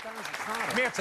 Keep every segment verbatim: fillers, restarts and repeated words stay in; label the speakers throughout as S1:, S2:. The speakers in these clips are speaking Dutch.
S1: Meerte.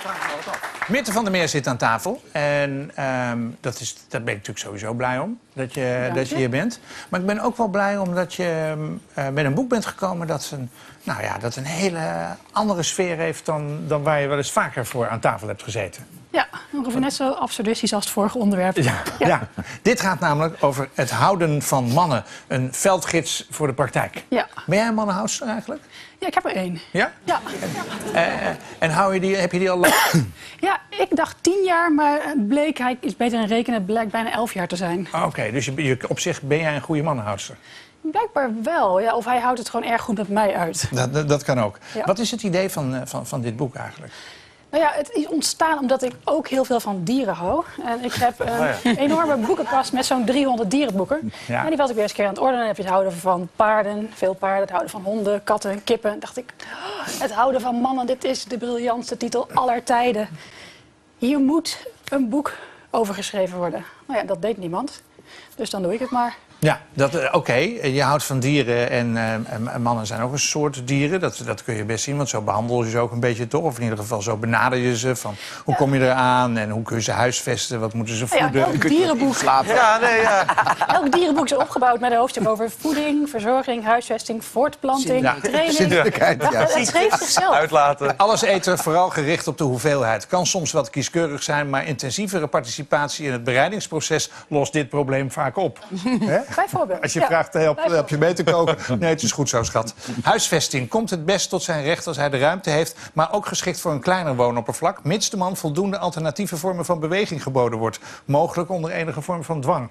S1: Meerte van der Meer zit aan tafel. En um, dat is, daar ben ik natuurlijk sowieso blij om, dat je, dat je hier bent. Maar ik ben ook wel blij omdat je uh, met een boek bent gekomen dat een, nou ja, dat een hele andere sfeer heeft dan, dan waar je wel eens vaker voor aan tafel hebt gezeten.
S2: Ja, ongeveer net zo absurdistisch als het vorige onderwerp.
S1: Ja, ja. ja. Dit gaat namelijk over het houden van mannen. Een veldgids voor de praktijk.
S2: Ja.
S1: Ben jij een mannenhoudster eigenlijk?
S2: Ja, ik heb er één.
S1: Ja?
S2: Ja.
S1: Uh, en hou je die, heb je die al lang?
S2: Ja, ik dacht tien jaar, maar het bleek, hij is beter in rekenen, het blijkt bijna elf jaar te zijn.
S1: Oké, okay, dus je, je, op zich ben jij een goede mannenhoudster?
S2: Blijkbaar wel, ja. Of hij houdt het gewoon erg goed met mij uit.
S1: Dat, dat, dat kan ook.
S2: Ja.
S1: Wat is het idee van, van, van dit boek eigenlijk?
S2: Nou ja, het is ontstaan omdat ik ook heel veel van dieren hou. En ik heb een oh ja. enorme boekenkast met zo'n driehonderd dierenboeken.
S1: Ja.
S2: En die was ik weer eens een keer aan het ordenen. Dan heb je het houden van paarden, veel paarden, het houden van honden, katten, kippen. En dacht ik, oh, het houden van mannen, dit is de briljantste titel aller tijden. Hier moet een boek over geschreven worden. Nou ja, dat deed niemand. Dus dan doe ik het maar.
S1: Ja, oké. Okay. Je houdt van dieren en uh, mannen zijn ook een soort dieren. Dat, dat kun je best zien, want zo behandel je ze ook een beetje toch? Of in ieder geval zo benader je ze. Van, hoe ja. kom je eraan en hoe kun je ze huisvesten? Wat moeten ze voeden?
S2: Ja, elk dierenboek.
S1: Slapen. Ja, nee, ja.
S2: Elk dierenboek is opgebouwd met een hoofdstuk over voeding, verzorging, huisvesting, voortplanting, ja. training.
S1: Ja.
S2: Ja. Het schreef zichzelf.
S1: Uitlaten. Alles eten vooral gericht op de hoeveelheid. Kan soms wat kieskeurig zijn, maar intensievere participatie in het bereidingsproces lost dit probleem vaak op. Hè?
S2: Bijvoorbeeld.
S1: Als je
S2: ja.
S1: vraagt, help, help je mee te koken? Nee, het is goed zo, schat. Huisvesting komt het best tot zijn recht als hij de ruimte heeft, maar ook geschikt voor een kleiner woonoppervlak, mits de man voldoende alternatieve vormen van beweging geboden wordt. Mogelijk onder enige vorm van dwang.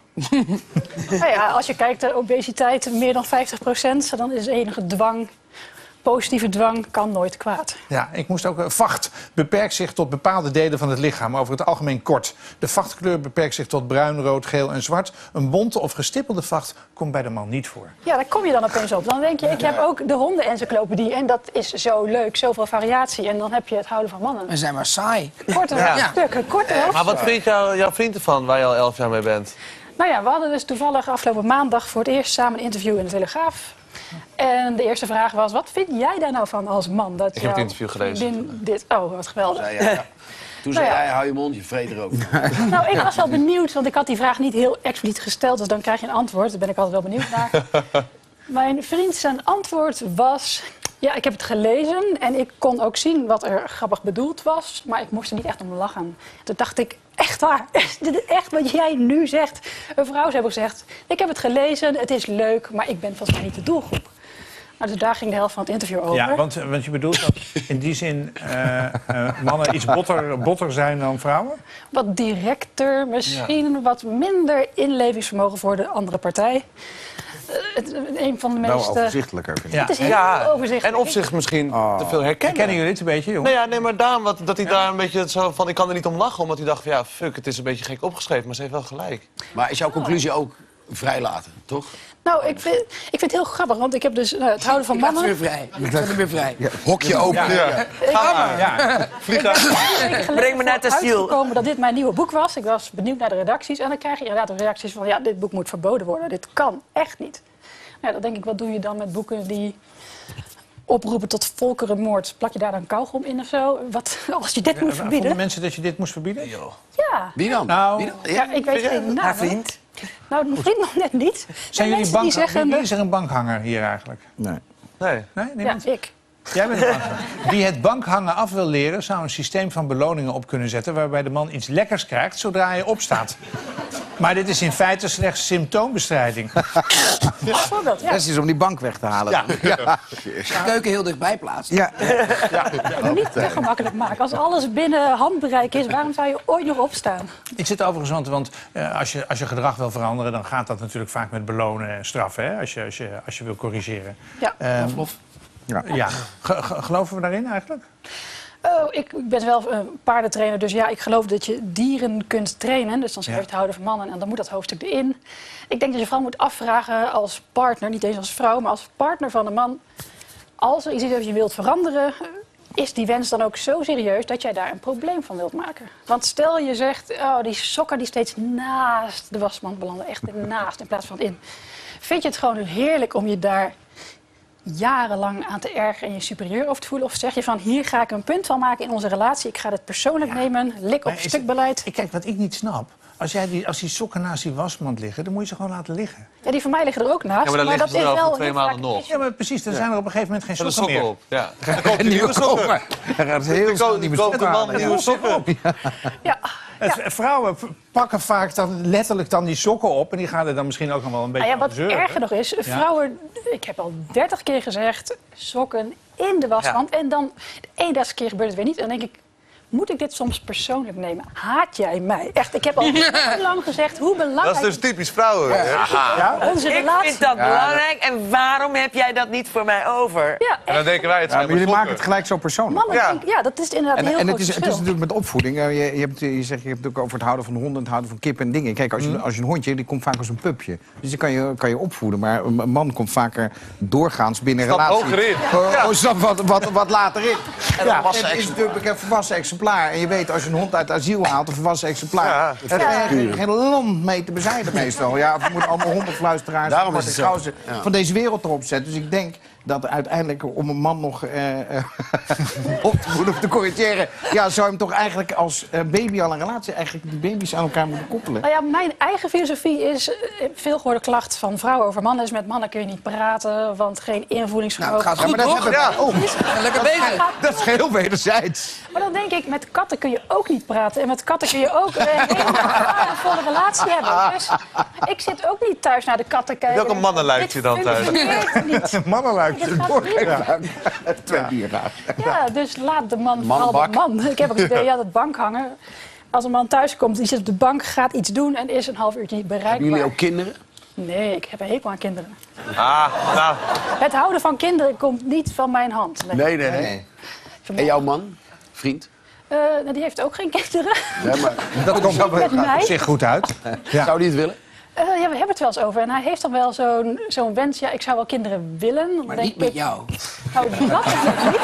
S2: Nou ja, als je kijkt naar obesiteit, meer dan vijftig procent, dan is enige dwang. Positieve dwang kan nooit kwaad.
S1: Ja, ik moest ook... Vacht beperkt zich tot bepaalde delen van het lichaam, over het algemeen kort. De vachtkleur beperkt zich tot bruin, rood, geel en zwart. Een bonte of gestippelde vacht komt bij de man niet voor.
S2: Ja, daar kom je dan opeens op. Dan denk je, ik heb ook de honden-encyclopedie en dat is zo leuk, zoveel variatie. En dan heb je het houden van mannen.
S3: We zijn maar saai.
S2: Korte ja. stukken, korte
S4: ja. Maar wat vindt jou, jouw vriend ervan, waar je al elf jaar mee bent?
S2: Nou ja, we hadden dus toevallig afgelopen maandag voor het eerst samen een interview in de Telegraaf. En de eerste vraag was, wat vind jij daar nou van als man? Dat
S4: ik heb het interview gelezen.
S2: Dit, oh, wat geweldig.
S5: Ja, ja, ja. Toen zei nou ja. jij, hou je mond, je vreet erover.
S2: Nou, ik was wel benieuwd, want ik had die vraag niet heel expliciet gesteld. Dus dan krijg je een antwoord, daar ben ik altijd wel benieuwd naar. Mijn vriend zijn antwoord was... Ja, ik heb het gelezen en ik kon ook zien wat er grappig bedoeld was. Maar ik moest er niet echt om lachen. Toen dacht ik, echt waar? Dit is echt wat jij nu zegt. Een vrouw zou hebben gezegd, ik heb het gelezen, het is leuk, maar ik ben volgens mij niet de doelgroep. Nou, dus daar ging de helft van het interview over.
S1: Ja, want, want je bedoelt dat in die zin uh, uh, mannen iets botter, botter zijn dan vrouwen?
S2: Wat directer, misschien ja. wat minder inlevingsvermogen voor de andere partij. Uh, het, een van de meest...
S5: Nou, overzichtelijker vind ik.
S2: Ja. Het is heel
S4: ja,
S2: overzichtelijk.
S4: En op zich misschien oh. te veel herkennen.
S1: Kennen jullie het een beetje, jongen?
S4: Nee, ja, nee, maar daarom wat, dat hij ja. daar een beetje zo van... Ik kan er niet om lachen, omdat hij dacht van... Ja, fuck, het is een beetje gek opgeschreven, maar ze heeft wel gelijk.
S5: Maar is jouw conclusie ook vrijlaten, toch?
S2: Nou, ik vind, ik vind het heel grappig, want ik heb dus uh, het houden van mannen...
S3: Ik laat weer vrij. Ik laat hem weer vrij.
S5: Ja, hokje open. Ja. Ja. Ja.
S2: Ga maar.
S1: Ja.
S2: Vlieg uit. Breng me naar het asiel. Uitgekomen dat dit mijn nieuwe boek was. Ik was benieuwd naar de redacties. En dan krijg je inderdaad reacties van... Ja, dit boek moet verboden worden. Dit kan echt niet. Nou, dan denk ik, wat doe je dan met boeken die... oproepen tot volkerenmoord, plak je daar dan kauwgom in of zo? Wat, als je dit ja, moet verbieden?
S1: Vonden mensen dat je dit moest verbieden?
S2: Ja.
S5: Wie dan?
S1: Nou,
S5: Wie dan?
S2: Ja, ik weet geen naam.
S3: Haar vriend?
S2: Nou, mijn vriend nog net niet.
S1: Zijn jullie bank...
S2: zeggen...
S1: Wie is er een bankhanger hier eigenlijk?
S5: Nee.
S4: Nee.
S1: Nee,
S2: ja, ik.
S1: Jij bent een bankhanger. Wie het bankhangen af wil leren, zou een systeem van beloningen op kunnen zetten... waarbij de man iets lekkers krijgt zodra hij opstaat. Maar dit is in feite slechts symptoombestrijding.
S2: Bijvoorbeeld, ja.
S3: Dat is om die bank weg te halen. Ja. Ja. Ja. De keuken heel dichtbij plaatsen.
S5: Ja. Ja.
S2: Ja. Ja. Niet te gemakkelijk maken. Als alles binnen handbereik is, waarom zou je ooit nog opstaan?
S1: Ik zit overigens, want, want uh, als, je, als je gedrag wil veranderen... dan gaat dat natuurlijk vaak met belonen en straffen, hè? Als, je, als, je, als je wil corrigeren.
S2: Ja,
S1: um,
S2: of.
S1: Ja. ja. Ge- ge- geloven we daarin eigenlijk?
S2: Oh, ik, ik ben wel uh, paardentrainer, dus ja, ik geloof dat je dieren kunt trainen. Dus dan schrijf je het houden van mannen en dan moet dat hoofdstuk erin. Ik denk dat je vooral moet afvragen als partner, niet eens als vrouw, maar als partner van een man. Als er iets is dat je wilt veranderen, is die wens dan ook zo serieus dat jij daar een probleem van wilt maken. Want stel je zegt, oh, die sokken die steeds naast de wasmand belanden, echt naast in plaats van in. Vind je het gewoon heerlijk om je daar jarenlang aan te ergeren en je superieur over te voelen? Of zeg je van, hier ga ik een punt van maken in onze relatie. Ik ga dit persoonlijk ja. nemen, lik op stukbeleid.
S1: Ik kijk, wat ik niet snap. Als, jij die, als die sokken naast die wasmand liggen, dan moet je ze gewoon laten liggen.
S2: Ja, die van mij liggen er ook naast.
S4: Ja, maar dan
S2: maar
S4: liggen
S2: dat
S4: ze
S2: is
S4: wel
S2: wel
S4: voor twee maanden nog.
S1: Ja, maar precies, dan zijn er op een gegeven moment geen
S4: de
S1: sokken
S4: sokken
S1: meer.
S4: op. Ja. Dan komt die nieuwe sokken.
S5: Dan gaat het heel snel niet meer
S4: Koopt de man
S5: halen.
S4: nieuwe sokken op.
S2: Ja.
S1: Het, vrouwen pakken vaak dan letterlijk dan die sokken op en die gaan er dan misschien ook nog wel een beetje
S2: Ah ja, wat
S1: aan zeuren.
S2: erger nog is, vrouwen, ik heb al dertig keer gezegd, sokken in de wasmand. Ja. En dan de eenendertigste keer gebeurt het weer niet. En dan denk ik, moet ik dit soms persoonlijk nemen? Haat jij mij? Echt, ik heb al heel lang gezegd hoe belangrijk...
S4: Dat is dus typisch vrouwen. Ja.
S2: Ja, onze
S6: ik
S2: relatie...
S6: vind dat belangrijk en waarom heb jij dat niet voor mij over?
S2: Ja,
S4: En dan denken wij, het
S5: Ja,
S4: zijn
S5: maar jullie
S4: maar
S5: maken het gelijk zo persoonlijk.
S2: Mannen,
S4: Ja.
S2: denk- ja, dat is inderdaad een
S5: En,
S2: heel
S5: en
S2: groot
S5: het, is, het
S2: verschil.
S5: is natuurlijk met opvoeding. Eh, Je, je, hebt, je zegt, je hebt het ook over het houden van honden, het houden van kippen en dingen. Kijk, als je, als je een hondje, die komt vaak als een pupje. Dus die kan je, kan je opvoeden. Maar een man komt vaker doorgaans binnen een
S4: Stap
S5: relatie.
S4: hoger in.
S5: Oh, oh, stap wat, wat, wat later in.
S6: Een
S5: Ja,
S6: volwassen
S5: het is natuurlijk een volwassen exemplaar. En je weet, als je een hond uit het asiel haalt, een volwassen exemplaar.
S4: Ja.
S5: Daar heb je geen, geen land mee te bezijden meestal. Ja, of je moet allemaal hondenfluisteraars Daarom en is het zo. Gauzen Ja. van deze wereld erop zetten. Dus ik denk dat uiteindelijk om een man nog eh, eh, op te voeden of te corrigeren... ja, zou je hem toch eigenlijk als eh, baby al een relatie... eigenlijk die baby's aan elkaar moeten koppelen.
S2: Nou ja, mijn eigen filosofie is, eh, veel gehoorde klacht van vrouwen over mannen is met mannen kun je niet praten, want geen invoelingsvermogen.
S5: Nou, het gaat goed,
S3: toch?
S5: Ja, maar dat hebben we ook.
S3: Lekker bezig.
S5: Dat is geheel wederzijds.
S2: Maar dan denk ik, met katten kun je ook niet praten. En met katten kun je ook een hele waardevolle relatie hebben. Dus ik zit ook niet thuis naar de katten kijken.
S4: Heb je ook een mannenluikje dan thuis?
S2: Dit functioneert niet.
S1: Mannenluikje.
S2: Dit gaat niet.
S5: Twee bieren.
S2: Ja, dus laat de man vooral de
S5: Manbak.
S2: man. Ik heb ook het idee, ja, dat bank hangen. Als een man thuis komt, die zit op de bank, gaat iets doen en is een half uurtje niet bereikbaar.
S5: Hebben jullie ook kinderen?
S2: Nee, ik heb een hekel aan kinderen.
S4: Ah, nou.
S2: Het houden van kinderen komt niet van mijn hand. Nee.
S5: Nee, nee, nee. En jouw man? Vriend?
S2: Eh, nou, die heeft ook geen kinderen.
S5: Ja, maar
S1: Dat komt
S2: Met
S1: op
S2: mij.
S1: zich goed uit. Ja.
S5: zou die het willen?
S2: Eh, ja, we hebben het wel eens over. En hij heeft dan wel zo'n zo'n wens. Ja, ik zou wel kinderen willen. Dan
S3: Maar
S2: denk
S3: niet met
S2: ik,
S3: jou.
S2: nou, dat is nog niet.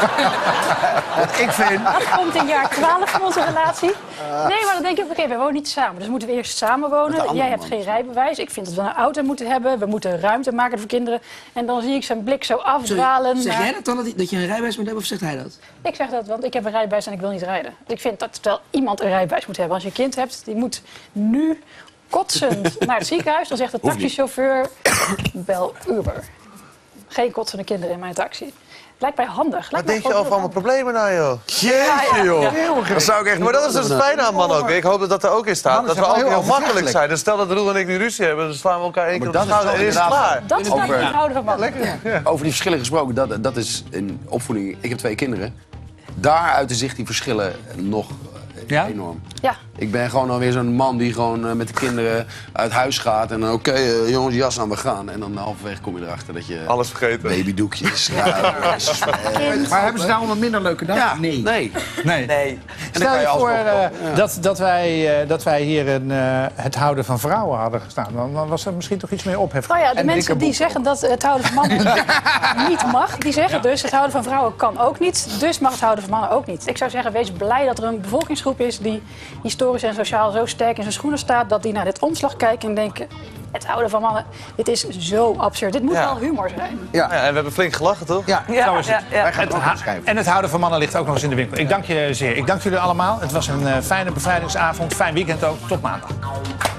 S5: Ik vind...
S2: Dat komt in jaar twaalf van onze relatie. Nee, maar dan denk ik, oké, we wonen niet samen. Dus moeten we eerst samen
S5: Met de
S2: wonen.
S5: andere
S2: Jij hebt
S5: man.
S2: geen rijbewijs. Ik vind dat we een auto moeten hebben. We moeten ruimte maken voor kinderen. En dan zie ik zijn blik zo
S3: Sorry,
S2: afdwalen.
S3: zeg
S2: naar-
S3: jij dat dan, dat hij- dat je een rijbewijs moet hebben, of zegt hij dat?
S2: Ik zeg dat, want ik heb een rijbewijs en ik wil niet rijden. Ik vind dat wel iemand een rijbewijs moet hebben. Als je een kind hebt, die moet nu kotsend naar het ziekenhuis. Dan zegt de taxichauffeur, bel Uber. Geen kotsende kinderen in mijn taxi. Lijkt mij handig.
S4: Wat
S2: Lijkt mij
S4: denk je
S2: gewoon
S4: over allemaal
S2: heel
S4: problemen nou, joh?
S5: Jeetje, joh. Dat zou ik echt
S4: Ja, maar dat is dus het fijne aan mannen ook. Ik hoop dat dat er ook in staat.
S5: Mannen
S4: Dat we
S5: zijn
S4: ook
S5: wel
S4: heel
S5: heel
S4: makkelijk
S5: overzichtelijk.
S4: zijn. Dus stel dat Roel en ik nu ruzie hebben, dan slaan we elkaar één keer
S5: Maar
S4: op de
S5: dat is
S4: schouder en
S5: wel
S4: is het
S5: inderdaad-
S4: klaar.
S2: Dat is nou
S5: Over-
S2: niet houden van mannen.
S5: Over die verschillen gesproken, dat, dat is in opvoeding. Ik heb twee kinderen. Daar uiten zich die verschillen nog eh,
S1: Ja?
S5: enorm.
S2: Ja.
S5: Ik ben gewoon alweer zo'n man die gewoon eh, met de kinderen uit huis gaat. En dan, oké, eh, jongens, jas aan, we gaan. En dan halverwege kom je erachter dat je
S4: Alles vergeten.
S5: babydoekjes... ruikers, eh,
S3: Maar hebben ze daarom een minder leuke dag?
S5: ja,
S3: Nee.
S5: nee.
S1: Nee.
S6: Nee.
S5: En dan
S1: Stel
S5: kan
S1: je
S5: je
S1: voor
S5: alsnog
S1: eh,
S5: wel. Ja.
S1: dat, dat, wij, eh, dat wij hier een, eh, het houden van vrouwen hadden gestaan. Dan, dan was er misschien toch iets meer ophef.
S2: Nou ja, de
S1: En
S2: mensen
S1: dikke
S2: die
S1: boeken.
S2: zeggen dat het houden van mannen niet mag, die zeggen dus het houden van vrouwen kan ook niet. Dus mag het houden van mannen ook niet. Ik zou zeggen, wees blij dat er een bevolkingsgroep is die historisch en sociaal zo sterk in zijn schoenen staat, dat die naar dit omslag kijken en denken, het houden van mannen, dit is zo absurd. Dit moet
S4: Ja.
S2: wel humor zijn.
S4: Ja, en we hebben flink gelachen, toch?
S5: Ja,
S6: Ja,
S1: Zo is het.
S6: ja, ja.
S5: wij gaan het ook opschrijven.
S1: En het houden van mannen ligt ook nog eens in de winkel. Ik dank je zeer. Ik dank jullie allemaal. Het was een eh, fijne bevrijdingsavond. Fijn weekend ook. Tot maandag.